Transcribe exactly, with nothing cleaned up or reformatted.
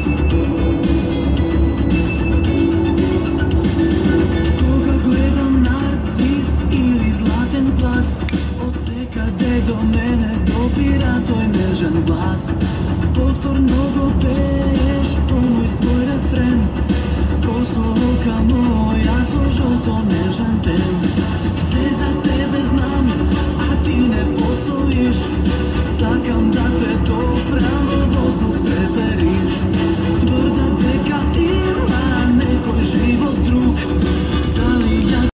Koga gledam, narcis ili zlaten glas, od sekade do mene dopira tvoj nežan glas. Povtorno go peješ, ponuj svoj refren, koso oka moja, so žalto nežan ten.